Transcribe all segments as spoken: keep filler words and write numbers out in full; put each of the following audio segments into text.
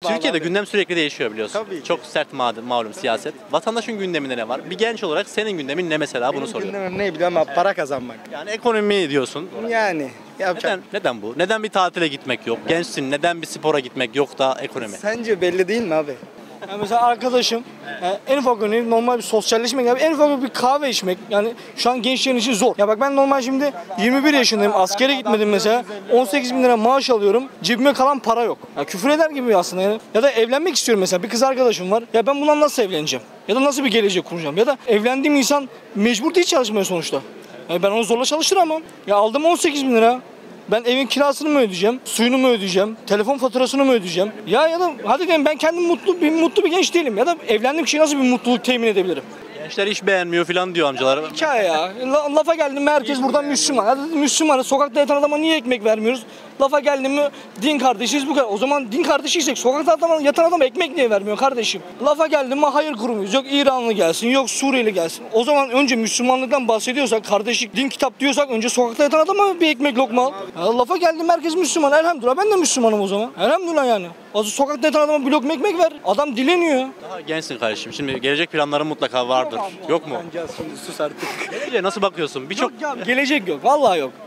Türkiye'de gündem sürekli değişiyor biliyorsun. Tabii ki. Çok sert malum, malum siyaset. Vatandaşın gündeminde ne var? Bir genç olarak senin gündemin ne mesela bunu Benim soruyorum. gündemim ne biliyorum abi? Para kazanmak. Yani ekonomi diyorsun. Yani yapacak. Neden, neden bu? Neden bir tatile gitmek yok? Gençsin, neden bir spora gitmek yok da ekonomi? Sence belli değil mi abi? Yani mesela arkadaşım yani en ufak örneği normal bir sosyalleşmek yani en ufak bir kahve içmek yani şu an gençlerin için zor. Ya bak ben normal şimdi yirmi bir yaşındayım, askere gitmedim mesela, on sekiz bin lira maaş alıyorum, cebime kalan para yok. Ya küfür eder gibi aslında yani. Ya da evlenmek istiyorum mesela, bir kız arkadaşım var, ya ben bundan nasıl evleneceğim? Ya da nasıl bir gelecek kuracağım? Ya da evlendiğim insan mecbur değil çalışmaya sonuçta. Yani ben onu zorla çalıştıramam. Ya aldım on sekiz bin lira. Ben evin kirasını mı ödeyeceğim, suyunu mu ödeyeceğim, telefon faturasını mı ödeyeceğim? Ya ya da hadi diyelim ben kendim mutlu bir mutlu bir genç değilim, ya da evlendiğim kişiye nasıl bir mutluluk temin edebilirim? Gençler iş beğenmiyor falan diyor amcalar. Hikaye ya. La- lafa geldim mi herkes buradan Müslüman. Hadi Müslümanı sokakta yatan adama niye ekmek vermiyoruz? Lafa geldim mi din kardeşiyiz bu kadar. O zaman din kardeşiysek sokakta adam, yatan adama ekmek niye vermiyor kardeşim? Lafa geldim mi hayır kurumuyuz. Yok İranlı gelsin, yok Suriyeli gelsin. O zaman önce Müslümanlıktan bahsediyorsak, kardeşlik, din kitap diyorsak önce sokakta yatan adama bir ekmek lokma al. Ya lafa geldim herkes Müslüman. Elhamdülillah ben de Müslümanım o zaman. Elhamdülillah yani. O sokakta yatan adama bir lokma ekmek ver. Adam dileniyor. Daha gençsin kardeşim. Şimdi gelecek planların mutlaka vardır. Yok mu? Bence şimdi sus artık. Geleceğe nasıl bakıyorsun? Birçok Yok ya, gelecek yok. Vallahi yok.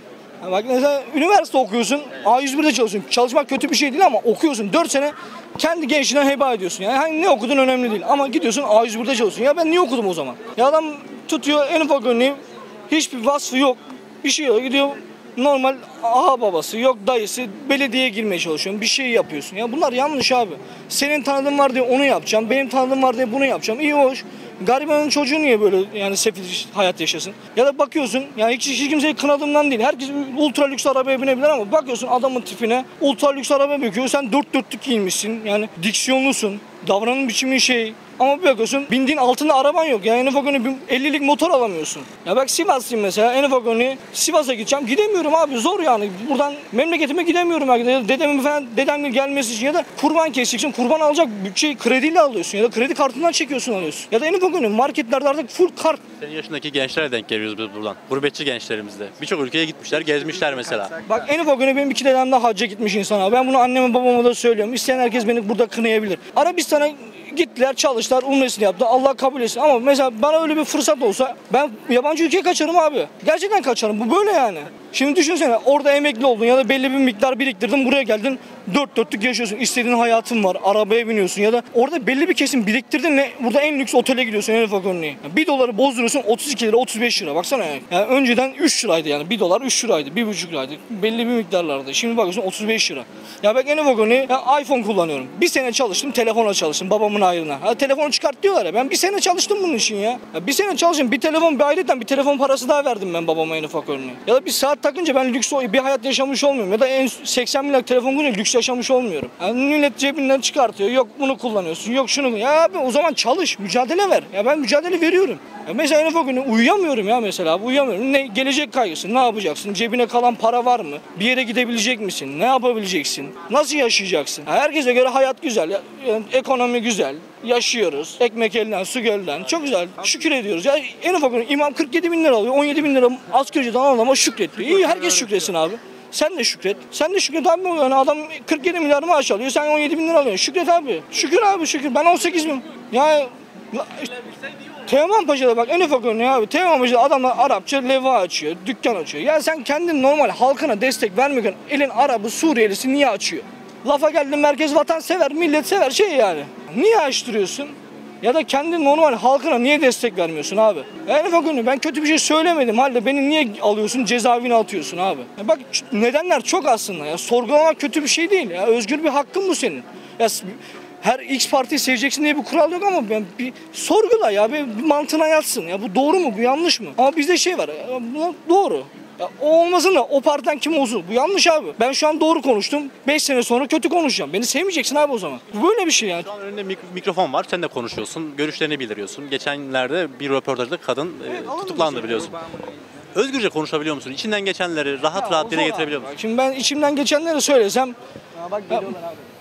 Ya bak mesela üniversite okuyorsun, A yüz bir'de çalışıyorsun. Çalışmak kötü bir şey değil ama okuyorsun dört sene kendi gençliğine heba ediyorsun. Yani hani ne okudun önemli değil ama gidiyorsun A yüz bir'de çalışıyorsun. Ya ben niye okudum o zaman? Ya adam tutuyor en ufak örneği, hiçbir vasfı yok, bir şey yok, gidiyor normal aha babası yok dayısı belediyeye girmeye çalışıyorsun, bir şey yapıyorsun. Ya bunlar yanlış abi. Senin tanıdığın var diye onu yapacağım, benim tanıdığım var diye bunu yapacağım. İyi hoş. Garibanın çocuğu niye böyle yani sefil hayat yaşasın? Ya da bakıyorsun yani hiç, hiç kimseyi kınadığımdan değil. Herkes ultra lüks arabaya binebilir ama bakıyorsun adamın tipine, ultra lüks araba bakıyor. Sen dört dörtlük giyinmişsin. Yani diksiyonlusun. Davranım biçimin şey. Ama bir bakıyorsun bindiğin altında araban yok. Yani en ufak örneği ellilik motor alamıyorsun. Ya bak Sivaslıyım mesela, en ufak örneği Sivas'a gideceğim. Gidemiyorum abi, zor yani. Buradan memleketime gidemiyorum belki de. Dedemin falan, dedemle gelmesi için ya da kurban keseceksin. Kurban alacak bütçeyi krediyle alıyorsun ya da kredi kartından çekiyorsun alıyorsun. Ya da en ufak örneği marketlerde artık full kart. senin yaşındaki gençlere denk geliyoruz biz buradan. Gurbetçi gençlerimizde. Birçok ülkeye gitmişler, gezmişler mesela. Bak en ufak örneği benim iki dedem de hacca gitmiş insan abi. Ben bunu anneme babama da söylüyorum. İsteyen herkes beni burada kınayabilir. Arabistan'a gittiler, çalıştılar, umresini yaptı. Allah kabul etsin. Ama mesela bana öyle bir fırsat olsa ben yabancı ülkeye kaçarım abi. Gerçekten kaçarım. Bu böyle yani. Şimdi düşünsene orada emekli oldun ya da belli bir miktar biriktirdin, buraya geldin, dört dörtlük yaşıyorsun, istediğin hayatın var, arabaya biniyorsun ya da orada belli bir kesim biriktirdin ne, burada en lüks otele gidiyorsun en ufak örneği. Yani bir doları bozduruyorsun otuz iki lira, otuz beş lira, baksana yani. Yani önceden üç liraydı yani, bir dolar üç liraydı, bir buçuk liraydı, belli bir miktarlarda. Şimdi bakıyorsun otuz beş lira. Ya bak en ufak örneği, ben iPhone kullanıyorum. Bir sene çalıştım, telefonla çalıştım babamın ayrına. Ha, telefonu çıkart diyorlar ya, ben bir sene çalıştım bunun için ya. Ya bir sene çalıştım, bir telefon, bir ayrıca bir telefon parası daha verdim ben babama en ufak örneği. Ya da bir saat takınca ben lüks bir hayat yaşamış olmuyorum. Ya da en seksen bin lira telefon kullanınca lüks yaşamış olmuyorum. Yani millet cebinden çıkartıyor. Yok bunu kullanıyorsun. Yok şunu. Ya abi o zaman çalış. Mücadele ver. Ya ben mücadele veriyorum. Ya mesela en ufak günü uyuyamıyorum ya mesela. Uyuyamıyorum. Ne, gelecek kaygısı. Ne yapacaksın? Cebine kalan para var mı? Bir yere gidebilecek misin? Ne yapabileceksin? Nasıl yaşayacaksın? Ya herkese göre hayat güzel. Ya, yani ekonomi güzel. Yaşıyoruz. Ekmek elden, su gölden. Çok güzel. Şükür ediyoruz. Ya en ufak günü imam kırk yedi bin lira alıyor. on yedi bin lira asgari ücretten alan adama şükretmiyor. İyi herkes şükretsin abi. Sen de şükret. Sen de şükret abi. Yani adam kırk yedi milyar maaş alıyor. Sen on yedi bin lira alıyorsun. Şükret abi. Şükür abi şükür. Ben on sekiz bin. Ya Teoman Paşa'da bak en ufak örneği abi. Teoman Paşa'da adamlar Arapça leva açıyor. Dükkan açıyor. Ya sen kendin normal halkına destek vermiyorken elin Arabı Suriyelisi niye açıyor? Lafa geldin merkez vatan sever, millet sever şey yani. Niye açtırıyorsun? Ya da kendi normal halkına niye destek vermiyorsun abi? En ufak örneği ben kötü bir şey söylemedim halde beni niye alıyorsun cezaevine atıyorsun abi? Ya bak nedenler çok aslında ya, sorgulamak kötü bir şey değil ya, özgür bir hakkın bu senin. Ya her X partiyi seveceksin diye bir kural yok ama ben bir sorgula ya, bir, bir mantığına yatsın ya, bu doğru mu bu yanlış mı? Ama bizde şey var ya, bu doğru. Ya o olmasın da o partiden kim olsun? Bu yanlış abi. Ben şu an doğru konuştum. beş sene sonra kötü konuşacağım. Beni sevmeyeceksin abi o zaman. Bu böyle bir şey yani. Şu an önünde mik- mikrofon var. Sen de konuşuyorsun. Görüşlerini bildiriyorsun. Geçenlerde bir röportajda kadın e, tutuklandı biliyorsun. Özgürce konuşabiliyor musun? İçinden geçenleri rahat Ya, rahat o dile zor getirebiliyor abi. musun? Şimdi ben içimden geçenleri söylesem. Ya bak geliyorlar abi.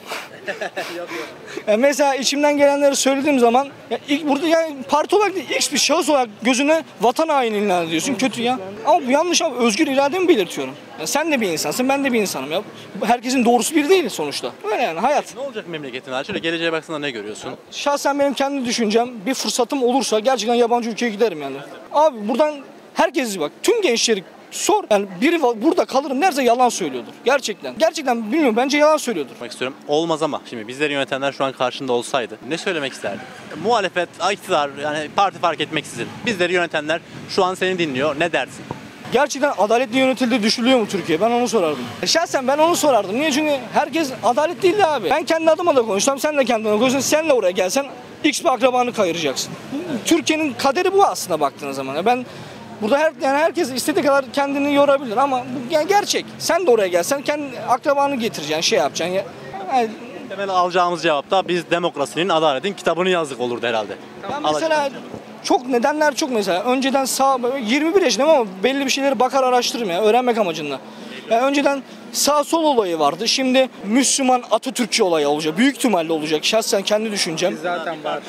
Ya mesela içimden gelenleri söylediğim zaman ya ilk burada yani parti olarak değil, X bir şahıs olarak gözüne vatan haini ilan ediyorsun. Kötü ya. Ama bu yanlış abi. Özgür irademi belirtiyorum. Ya sen de bir insansın, ben de bir insanım ya. Herkesin doğrusu bir değil sonuçta. Öyle yani hayat. Ne olacak memleketin hali? Şöyle geleceğe baksana ne görüyorsun? Şahsen benim kendi düşüncem bir fırsatım olursa gerçekten yabancı ülkeye giderim yani. Abi buradan herkes bak tüm gençleri sor. Yani biri va- burada kalırım derse yalan söylüyordur. Gerçekten. Gerçekten bilmiyorum bence yalan söylüyordur. Demek istiyorum. Olmaz ama şimdi bizleri yönetenler şu an karşında olsaydı ne söylemek isterdin? Muhalefet, iktidar yani parti fark etmeksizin. Bizleri yönetenler şu an seni dinliyor. Ne dersin? Gerçekten adaletli yönetildiği düşünülüyor mu Türkiye? Ben onu sorardım. E Şahsen ben onu sorardım. Niye? Çünkü herkes adalet değil abi. Ben kendi adıma da konuşsam, sen de kendine konuşsan, sen de oraya gelsen X bir akrabanı kayıracaksın. Türkiye'nin kaderi bu aslında baktığınız zaman. Ya ben burada her yani herkes istediği kadar kendini yorabilir ama bu yani gerçek. Sen de oraya gelsen kendi akrabanı getireceksin, şey yapacaksın ya. Yani Temel alacağımız cevap da biz demokrasinin, adaletin kitabını yazdık olurdu herhalde. ben mesela çok nedenler çok mesela. Önceden sağ yirmi bir yaşındayım ama belli bir şeyleri bakar araştırırım ya öğrenmek amacıyla. Yani önceden sağ sol olayı vardı. Şimdi Müslüman Atatürkçü olayı olacak. Büyük ihtimalle olacak. Şahsen kendi düşüncem. Zaten var.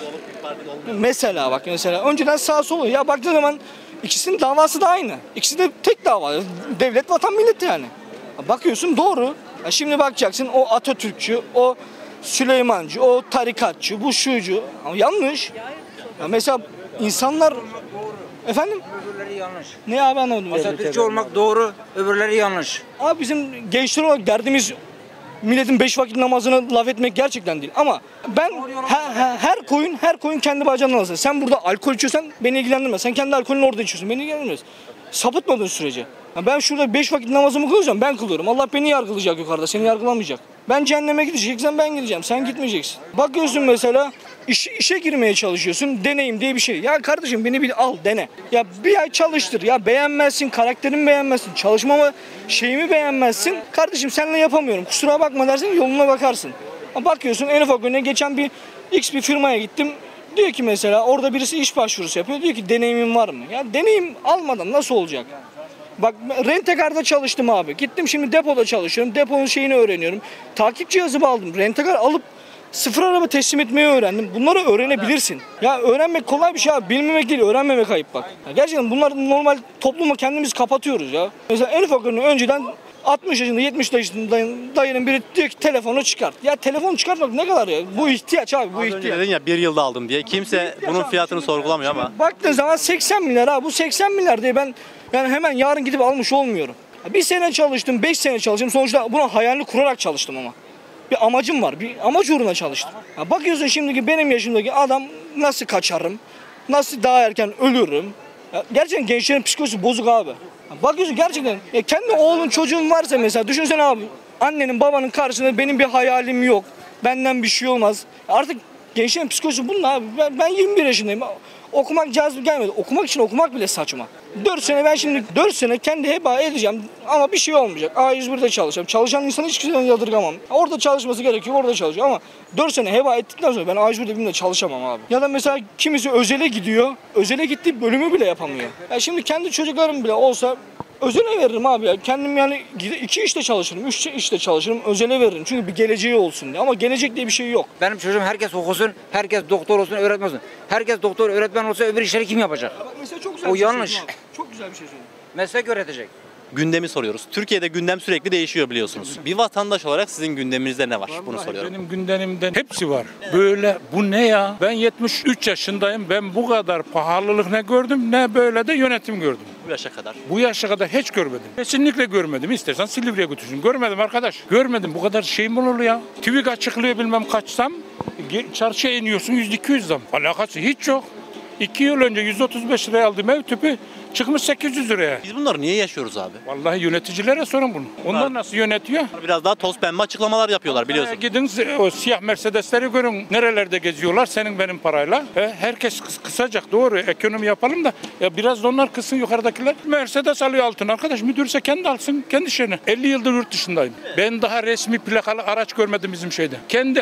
Mesela bak mesela önceden sağ sol ya baktığın zaman ikisinin davası da aynı. İkisi de tek dava. Devlet, vatan, millet yani. Bakıyorsun doğru. Ya şimdi bakacaksın o Atatürkçü, o Süleymancı, o tarikatçı, bu şucu. Ama yanlış. Ya mesela insanlar efendim Öbürleri yanlış. ne abi anlamadım. Atatürkçü olmak doğru, öbürleri yanlış. Abi bizim gençler olarak derdimiz milletin beş vakit namazını laf etmek gerçekten değil. Ama ben her, her, her koyun her koyun kendi bacağından alsın. Sen burada alkol içiyorsan beni ilgilendirmez. Sen kendi alkolünü orada içiyorsun. Beni ilgilendirmez. Sapıtmadığın sürece. Ya ben şurada beş vakit namazımı kılıyorsam ben kılıyorum. Allah beni yargılayacak yukarıda. Seni yargılamayacak. Ben cehenneme gideceksen ben gideceğim. Sen gitmeyeceksin. Bakıyorsun mesela iş, işe girmeye çalışıyorsun. Deneyim diye bir şey. Ya kardeşim beni bir al dene. Ya bir ay çalıştır. Ya beğenmezsin. Karakterimi beğenmezsin. Çalışmamı şeyimi beğenmezsin. Kardeşim seninle yapamıyorum. Kusura bakma dersin yoluna bakarsın. Bakıyorsun en ufak önüne geçen bir X bir firmaya gittim. Diyor ki mesela orada birisi iş başvurusu yapıyor. Diyor ki deneyimin var mı? Ya deneyim almadan nasıl olacak? Bak Rentekar'da çalıştım abi. Gittim şimdi depoda çalışıyorum. Deponun şeyini öğreniyorum. Takip cihazı aldım. Rentekar alıp sıfır araba teslim etmeyi öğrendim. Bunları öğrenebilirsin. Ya öğrenmek kolay bir şey abi. Bilmemek değil, öğrenmemek ayıp bak. Ya gerçekten bunlar normal topluma kendimiz kapatıyoruz ya. Mesela en ufak örneği önceden altmış yaşında yetmiş yaşında dayının biri diyor ki telefonu çıkart. Ya telefonu çıkartmak ne kadar ya? Bu ihtiyaç abi bu Az önce ihtiyaç. dedin ya bir yılda aldım diye. Kimse bunun fiyatını sorgulamıyor ama. Baktığın zaman seksen milyar abi. Bu seksen milyar diye ben yani hemen yarın gidip almış olmuyorum. Bir sene çalıştım, beş sene çalıştım. Sonuçta buna hayalini kurarak çalıştım ama. Bir amacım var. Bir amaç uğruna çalıştım. Ya bakıyorsun şimdiki benim yaşımdaki adam nasıl kaçarım? Nasıl daha erken ölürüm? Ya gerçekten gençlerin psikolojisi bozuk abi. Ya bakıyorsun gerçekten ya kendi oğlun çocuğun varsa mesela düşünsene abi. Annenin babanın karşısında benim bir hayalim yok. Benden bir şey olmaz. Artık gençlerin psikolojisi bunun abi. Ben, ben yirmi bir yaşındayım. Okumak cazip gelmedi. Okumak için okumak bile saçma. dört sene ben şimdi dört sene kendi heba edeceğim ama bir şey olmayacak. A yüz birde çalışacağım. Çalışan insanı hiç kimseden yadırgamam. Orada çalışması gerekiyor, orada çalışıyor ama dört sene heba ettikten sonra ben A yüz birde birimde çalışamam abi. Ya da mesela kimisi özele gidiyor. Özele gittiği bölümü bile yapamıyor. Ya şimdi kendi çocuklarım bile olsa özele veririm abi ya. Kendim yani iki işte çalışırım, üç işte çalışırım, özele veririm. Çünkü bir geleceği olsun diye. Ama gelecek diye bir şey yok. Benim çocuğum herkes okusun, herkes doktor olsun, öğretmen olsun. Herkes doktor, öğretmen olsa öbür işleri kim yapacak? Bak mesela çok güzel O bir şey yanlış. söyledin abi. Çok güzel bir şey söyledin. Meslek öğretecek. Gündemi soruyoruz. Türkiye'de gündem sürekli değişiyor biliyorsunuz. Bir vatandaş olarak sizin gündeminizde ne var? Bunu soruyorum. Benim gündemimden hepsi var. Böyle bu ne ya? Ben yetmiş üç yaşındayım. Ben bu kadar pahalılık ne gördüm ne böyle de yönetim gördüm. Bu yaşa kadar. Bu yaşa kadar hiç görmedim. Kesinlikle görmedim. İstersen Silivri'ye götürsün. Görmedim arkadaş. Görmedim. Bu kadar şey mi olur ya? TÜİK açıklıyor bilmem kaçsam. Çarşıya iniyorsun yüz iki yüz zam. Alakası hiç yok. İki yıl önce yüz otuz beş liraya aldığım ev tüpü çıkmış sekiz yüz liraya. Biz bunları niye yaşıyoruz abi? Vallahi yöneticilere sorun bunu. Onlar nasıl yönetiyor? Biraz daha toz pembe açıklamalar yapıyorlar biliyorsun. E, Gidin o siyah Mercedesleri görün. Nerelerde geziyorlar senin benim parayla. E, herkes kıs kısacak doğru ekonomi yapalım da ya biraz da onlar kısın yukarıdakiler. Mercedes alıyor altın arkadaş müdürse kendi alsın kendi şeyine. elli yıldır yurt dışındayım. Ben daha resmi plakalı araç görmedim bizim şeyde. Kendi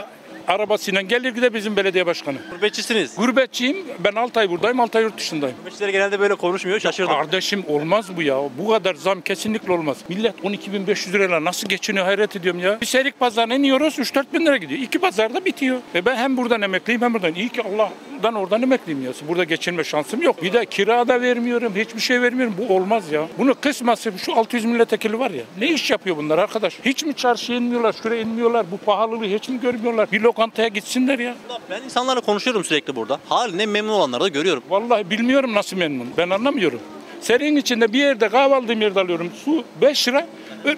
arabasıyla gelir gider bizim belediye başkanı. Gurbetçisiniz. Gurbetçiyim. Ben altı ay buradayım, altı ay yurt dışındayım. Gurbetçiler genelde böyle konuşmuyor. Şaşırdım. Kardeşim olmaz bu ya. Bu kadar zam kesinlikle olmaz. Millet on iki bin beş yüz lirayla nasıl geçiniyor hayret ediyorum ya. Bir serik pazarına iniyoruz üç dört bin lira gidiyor. İki pazarda bitiyor. Ve ben hem buradan emekliyim hem buradan. İyi ki Allah'dan oradan emekliyim ya. Burada geçinme şansım yok. Bir de kira da vermiyorum. Hiçbir şey vermiyorum. Bu olmaz ya. Bunu kısması şu altı yüz milletvekili var ya. Ne iş yapıyor bunlar arkadaş? Hiç mi çarşıya inmiyorlar? Şuraya inmiyorlar? Bu pahalılığı hiç mi görmüyorlar? Bir lokantaya gitsinler ya. Ben insanlarla konuşuyorum sürekli burada. Haline memnun olanları da görüyorum. Vallahi bilmiyorum nasıl memnun. Ben anlamıyorum. Serin içinde bir yerde kahve aldığım yerde alıyorum. Su beş lira.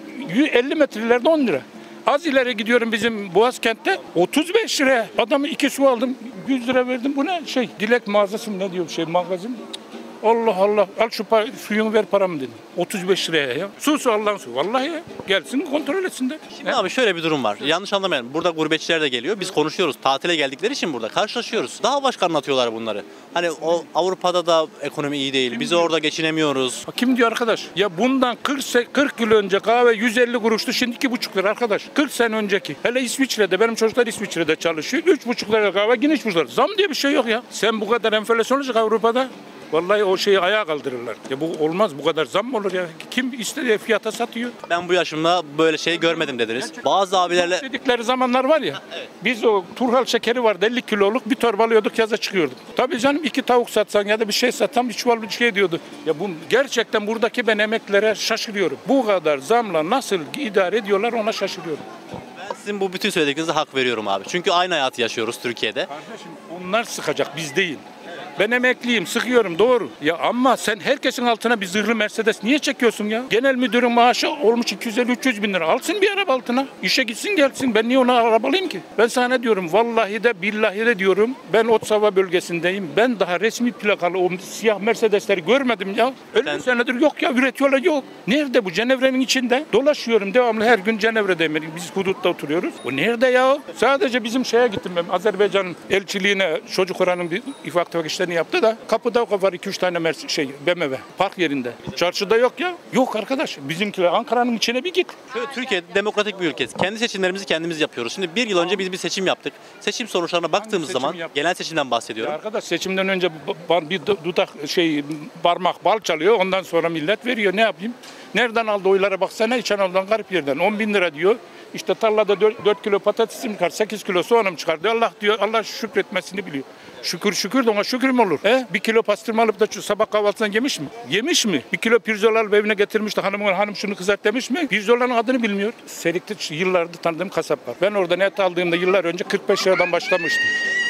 elli metrelerde on lira. Az ileri gidiyorum bizim Boğazkent'te otuz beş liraya. Adamı iki su aldım. yüz lira verdim. Bu ne şey? Dilek mağazası mı ne diyor şey magazin? Allah Allah. Al şu para, suyunu ver paramı dedim. otuz beş liraya ya. Su su Allah'ın su. Vallahi ya. Gelsin kontrol etsin de. Şimdi abi şöyle bir durum var. Yanlış anlamayın. Burada gurbetçiler de geliyor. Biz konuşuyoruz. Tatile geldikleri için burada karşılaşıyoruz. Daha başka anlatıyorlar bunları. Hani o Avrupa'da da ekonomi iyi değil. Biz orada geçinemiyoruz. Kim diyor arkadaş? Ya bundan kırk, kırk yıl önce kahve yüz elli kuruştu. Şimdi iki buçuk lira arkadaş. kırk sene önceki. Hele İsviçre'de benim çocuklar İsviçre'de çalışıyor. üç buçuk lira kahve yine üç buçuk lira. Zam diye bir şey yok ya. Sen bu kadar enflasyon olacak Avrupa'da. Vallahi o şeyi ayağa kaldırırlar. Ya bu olmaz, bu kadar zam mı olur ya? Kim istediği fiyata satıyor? Ben bu yaşımda böyle şey görmedim dediniz. Bazı abilerle Dedikleri zamanlar var ya. Biz o Turhal şekeri vardı elli kiloluk bir torba alıyorduk yaza çıkıyorduk. Tabii canım iki tavuk satsan ya da bir şey satsan bir çuval bir şey diyordu. Ya bu gerçekten buradaki ben emeklilere şaşırıyorum. Bu kadar zamla nasıl idare ediyorlar ona şaşırıyorum. ben sizin bu bütün söylediklerinize hak veriyorum abi. Çünkü aynı hayatı yaşıyoruz Türkiye'de. Kardeşim onlar sıkacak biz değil. Ben emekliyim, sıkıyorum doğru. Ya ama sen herkesin altına bir zırhlı Mercedes niye çekiyorsun ya? Genel müdürün maaşı olmuş iki yüz elli üç yüz bin lira. Alsın bir araba altına. İşe gitsin gelsin. Ben niye ona araba alayım ki? Ben sana ne diyorum? Vallahi de billahi de diyorum. Ben Otsava bölgesindeyim. Ben daha resmi plakalı o siyah Mercedesleri görmedim ya. elli Sen- senedir yok ya üretiyorlar yok. Nerede bu? Cenevre'nin içinde. Dolaşıyorum devamlı her gün Cenevre'deyim. Biz hudutta oturuyoruz. O nerede ya? Sadece bizim şeye gittim ben. Azerbaycan'ın elçiliğine çocuk oranın bir ifak tefak işlerini yaptı da kapıda var iki üç tane Mercedes şey B M W park yerinde. Çarşıda yok ya. Yok arkadaş. Bizimkiler Ankara'nın içine bir git. Şöyle Türkiye demokratik bir ülke. Kendi seçimlerimizi kendimiz yapıyoruz. Şimdi bir yıl önce biz bir seçim yaptık. Seçim sonuçlarına baktığımız seçim zaman yaptık? genel seçimden Ya bahsediyorum. arkadaş seçimden önce bu- bir dudak şey parmak bal çalıyor. Ondan sonra millet veriyor. Ne yapayım? Nereden aldı oylara baksana İç Anadolu'dan garip yerden. on bin lira diyor. İşte tarlada dört kilo patatesim çıkar, sekiz kilo soğanım çıkar diyor. Allah diyor, Allah şükretmesini biliyor. Şükür şükür de ona şükür mü olur? He? Bir kilo pastırma alıp da şu sabah kahvaltısına yemiş mi? Yemiş mi? Bir kilo pirzola alıp evine getirmiş de hanım, hanım şunu kızart demiş mi? Pirzolanın adını bilmiyor. Serik'te yıllardır tanıdığım kasap var. Ben oradan et aldığımda yıllar önce kırk beş liradan başlamıştım.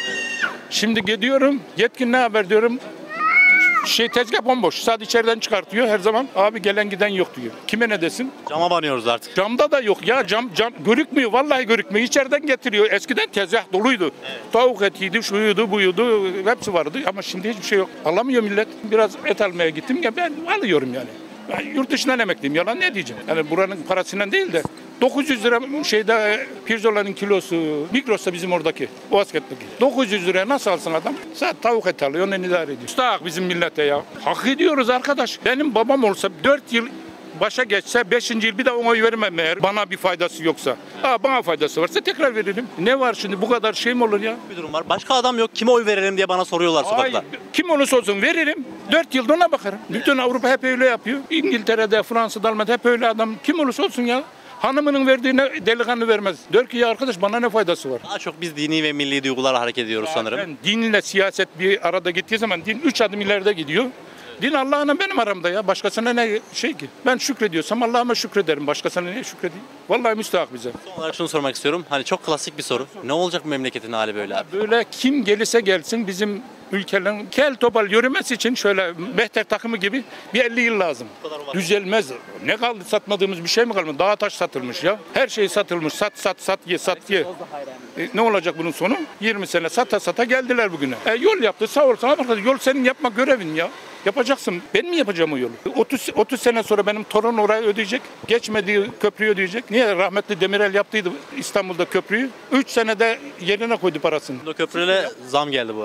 Şimdi gidiyorum, yetkin ne haber diyorum. Şey tezgah bomboş. Saat içeriden çıkartıyor her zaman. Abi gelen giden yok diyor. Kime ne desin? Cama banıyoruz artık. Camda da yok ya cam cam görükmüyor vallahi görükmüyor. İçeriden getiriyor. Eskiden tezgah doluydu. Evet. Tavuk etiydi, şuydu, buydu hepsi vardı ama şimdi hiçbir şey yok. Alamıyor millet. Biraz et almaya gittim ya ben alıyorum yani. Ben yurt dışından emekliyim. Yalan ne diyeceğim? Yani buranın parasından değil de dokuz yüz lira şeyde pirzolanın kilosu Migros'ta bizim oradaki Boğazkent'teki. dokuz yüz liraya nasıl alsın adam? Sadece tavuk eti alıyor onu idare ediyor. Müstahak bizim millete ya. Hak ediyoruz arkadaş. Benim babam olsa dört yıl başa geçse beşinci yıl bir de ona oy vermem eğer bana bir faydası yoksa. Ha bana faydası varsa tekrar veririm. Ne var şimdi bu kadar şey mi olur ya? Bir durum var. Başka adam yok. Kime oy verelim diye bana soruyorlar sokakta. Ay, kim olursa olsun veririm. Dört yılda ona bakarım. Bütün Avrupa hep öyle yapıyor. İngiltere'de, Fransa'da, Almanya'da hep öyle adam. Kim olursa olsun ya. Hanımının verdiğine delikanlı vermez. Der ki ya arkadaş bana ne faydası var? Daha çok biz dini ve milli duygularla hareket ediyoruz sanırım. Yani dinle siyaset bir arada gittiği zaman din üç adım ileride gidiyor. Din Allah'la benim aramda ya. Başkasına ne şey ki? Ben şükrediyorsam Allah'ıma şükrederim. Başkasına niye şükredeyim? Vallahi müstahak bize. Son olarak şunu sormak istiyorum. Hani çok klasik bir soru. Ne olacak bu memleketin hali böyle abi? Böyle kim gelirse gelsin bizim ülkelerin kel topal yürümesi için şöyle mehter takımı gibi bir elli yıl lazım. Düzelmez. Ne kaldı satmadığımız bir şey mi kalmadı? Dağ taş satılmış ya. Her şey satılmış. Sat sat sat ye sat ye. E, ne olacak bunun sonu? yirmi sene sata sata geldiler bugüne. E, yol yaptı sağ ol sana bakalım. Yol senin yapmak görevin ya. Yapacaksın. Ben mi yapacağım o yolu? otuz, otuz sene sonra benim torun orayı ödeyecek. Geçmediği köprüyü ödeyecek. Niye? Rahmetli Demirel yaptıydı İstanbul'da köprüyü. üç senede yerine koydu parasını. O köprüyle zam geldi bu arada.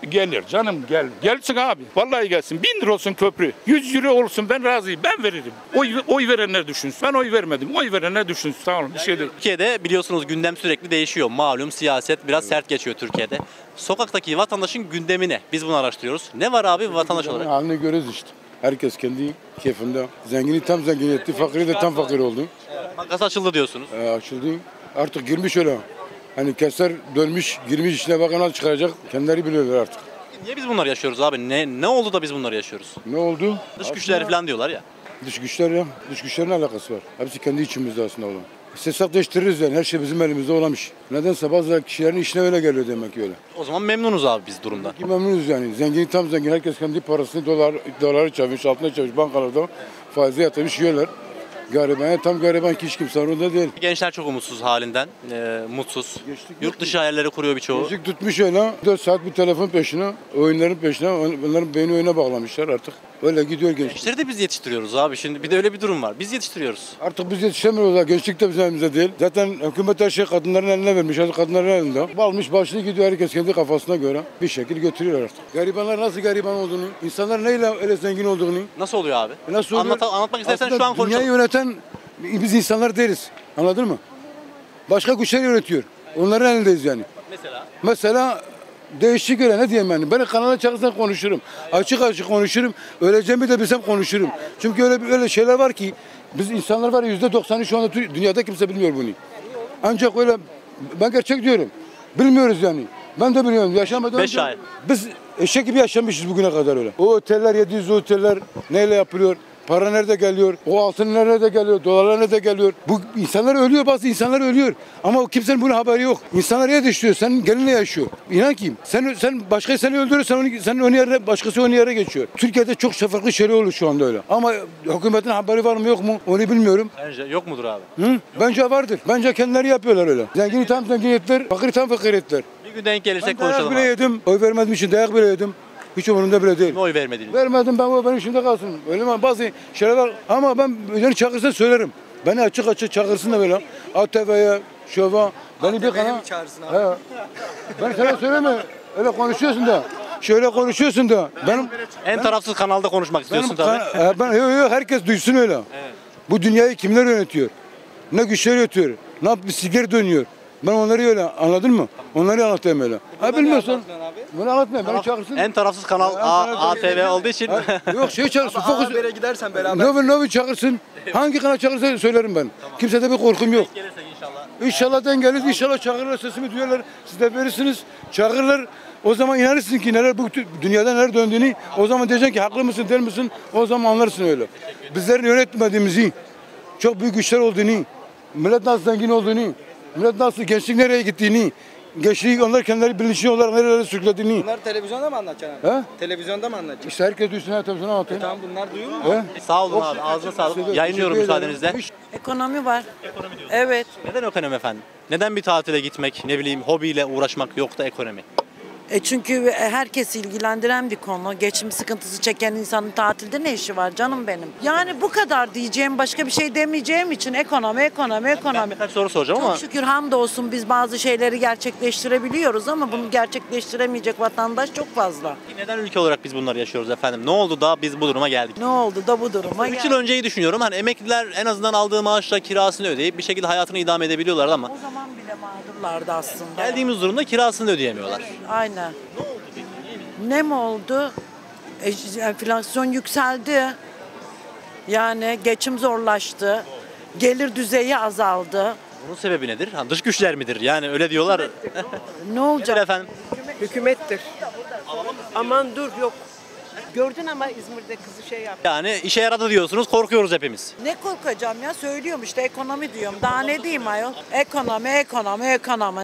Gelir canım gel. Gelsin abi. Vallahi gelsin. Bin lira olsun köprü. Yüz euro olsun ben razıyım. Ben veririm. Oy, oy verenler düşünsün. Ben oy vermedim. Oy verenler düşünsün. Tamam bir şey değil. Türkiye'de biliyorsunuz gündem sürekli değişiyor. Malum siyaset biraz sert geçiyor Türkiye'de. Sokaktaki vatandaşın gündemi ne? Biz bunu araştırıyoruz. Ne var abi vatandaş olarak? Halini görüyoruz işte. Herkes kendi keyfinde. Zengini tam zengin etti, fakiri de tam fakir oldu. Makas açıldı diyorsunuz. Ee, açıldı. Artık girmiş öyle. Hani keser dönmüş, girmiş içine bakan al çıkaracak. Kendileri biliyorlar artık. Niye biz bunları yaşıyoruz abi? Ne ne oldu da biz bunları yaşıyoruz? Ne oldu? Dış güçleri falan diyorlar ya. Dış güçler ya. Dış güçlerin alakası var. Hepsi kendi içimizde aslında olan. İstesek değiştiririz yani. Her şey bizim elimizde olamış. Nedense bazı kişilerin işine öyle geliyor demek ki öyle. O zaman memnunuz abi biz durumda. Ki memnunuz yani. Zengin tam zengin. Herkes kendi parasını dolar, doları çevirmiş, altına çevirmiş. Bankalarda faize yatırmış yiyorlar. Gariban, tam gariban ki hiç kimse orada değil. Gençler çok umutsuz halinden, e, mutsuz. Yurt dışı hayalleri kuruyor birçoğu. Müzik tutmuş öyle. dört saat bir telefon peşine, oyunların peşine, onların beyni oyuna bağlamışlar artık. Öyle gidiyor gençlik. Gençleri de biz yetiştiriyoruz abi. Şimdi bir de öyle bir durum var. Biz yetiştiriyoruz. Artık biz yetişemiyoruz. Gençlik de bizim elimizde değil. Zaten hükümet her şey kadınların eline vermiş. Artık kadınların elinde. Balmış başını gidiyor herkes kendi kafasına göre. Bir şekil götürüyor artık. Garibanlar nasıl gariban olduğunu, insanlar neyle öyle zengin olduğunu. Nasıl oluyor abi? Nasıl oluyor? Anlat, anlatmak istersen Aslında şu an konuşalım. dünyayı yöneten biz insanlar değiliz. Anladın mı? Başka güçler yönetiyor. Onların elindeyiz yani. Mesela? Mesela değişik öyle ne diyeyim yani. Beni kanala çağırsan konuşurum. Açık açık konuşurum. Öleceğimi de bilsem konuşurum. Çünkü öyle öyle şeyler var ki biz insanlar var ya yüzde doksanı şu anda dünyada kimse bilmiyor bunu. Ancak öyle ben gerçek diyorum. Bilmiyoruz yani. Ben de biliyorum. Yaşamadan Beş önce ay. biz eşek gibi yaşamışız bugüne kadar öyle. O oteller yedi yüz oteller neyle yapılıyor? Para nerede geliyor? O altın nerede geliyor? Dolarlar nerede geliyor? Bu insanlar ölüyor, bazı insanlar ölüyor. Ama kimsenin bunun haberi yok. İnsanlar yaşıyor. Senin gelinle yaşıyor. İnan ki sen sen başkayı seni öldürürsen onu, senin onun yerine başkası onun yerine geçiyor. Türkiye'de çok farklı şeyler oluyor şu anda öyle. Ama hükümetin haberi var mı yok mu? Onu bilmiyorum. Bence yok mudur abi? Hı? Bence vardır. Bence kendileri yapıyorlar öyle. Zengini tam zengin ettiler, fakiri tam fakir ettiler. Bir gün denk gelirsek Ben dayak konuşalım bile abi. yedim. Oy vermedim için dayak bile yedim. Hiç umurumda bile değil. Kime oy vermediniz? Vermedim ben o benim şimdi kalsın. Öyle mi? Bazı şeyler var ama ben beni çağırsa söylerim. Beni açık açık çağırsın da böyle. A T V'ye, şova. Beni bir kana. çağırsın abi? He. Ben sana söyleme. Öyle konuşuyorsun da. Şöyle konuşuyorsun da. Benim En tarafsız kanalda konuşmak benim istiyorsun tabii. kan- e, ben yok yok herkes duysun öyle. Bu dünyayı kimler yönetiyor? Ne güçler yönetiyor? Ne yap bir sigara dönüyor? Ben onları öyle anladın mı? Onları anlatayım öyle. Ha bilmiyorsun. Bunu anlatma. Beni çağırsın. En tarafsız kanal A- ATV olduğu için. Ha, yok şey çağırsın. Fokus. Habere gidersen beraber. Novi Novi çağırsın. Hangi kanal çağırırsa söylerim ben. Kimsede bir korkum yok. Gelirsek inşallah. İnşallah denk gelir. İnşallah çağırırlar sesimi duyarlar. Siz de verirsiniz. Çağırırlar. O zaman inanırsın ki neler bu dünyada neler döndüğünü. O zaman diyeceksin ki haklı mısın değil misin? O zaman anlarsın öyle. Bizlerin yönetmediğimizi, çok büyük güçler olduğunu, millet nasıl zengin olduğunu, millet nasıl gençlik nereye gittiğini, gençliği onlar kendileri bilinçli olarak nerelere sürüklediğini. Bunlar televizyonda mı anlatacaksın He? abi? Televizyonda mı anlatacaksın? İşte herkes duysun her televizyona anlatayım. Tamam bunlar duyuyor mu? He? Sağ olun abi. Ağzına sağlık. Yayınlıyorum müsaadenizle. Ekonomi var. Evet. Neden ekonomi efendim? Neden bir tatile gitmek, ne bileyim hobiyle uğraşmak yok da ekonomi? E çünkü herkesi ilgilendiren bir konu. Geçim sıkıntısı çeken insanın tatilde ne işi var canım benim? Yani bu kadar diyeceğim, başka bir şey demeyeceğim için ekonomi, ekonomi, Ben ekonomi. birkaç soru soracağım ama Çok şükür hamdolsun biz bazı şeyleri gerçekleştirebiliyoruz ama bunu gerçekleştiremeyecek vatandaş çok fazla. neden ülke olarak biz bunları yaşıyoruz efendim? Ne oldu da biz bu duruma geldik? Ne oldu da bu duruma üç yıl geldi? önceyi düşünüyorum. Hani emekliler en azından aldığı maaşla kirasını ödeyip bir şekilde hayatını idame edebiliyorlardı ama O zaman bile mağdurlardı aslında. geldiğimiz durumda kirasını da ödeyemiyorlar. Aynen. Ne mi oldu? E, enflasyon yükseldi. Yani geçim zorlaştı. Gelir düzeyi azaldı. Bunun sebebi nedir? Ha, dış güçler midir? Yani öyle diyorlar. Ne olacak? Nedir efendim? Hükümettir. Aman dur yok. Gördün ama İzmir'de kızı şey yaptı. Yani işe yaradı diyorsunuz, korkuyoruz hepimiz. Ne korkacağım ya? Söylüyorum işte ekonomi diyorum. Daha ne diyeyim ayol? Ekonomi, ekonomi, ekonomi.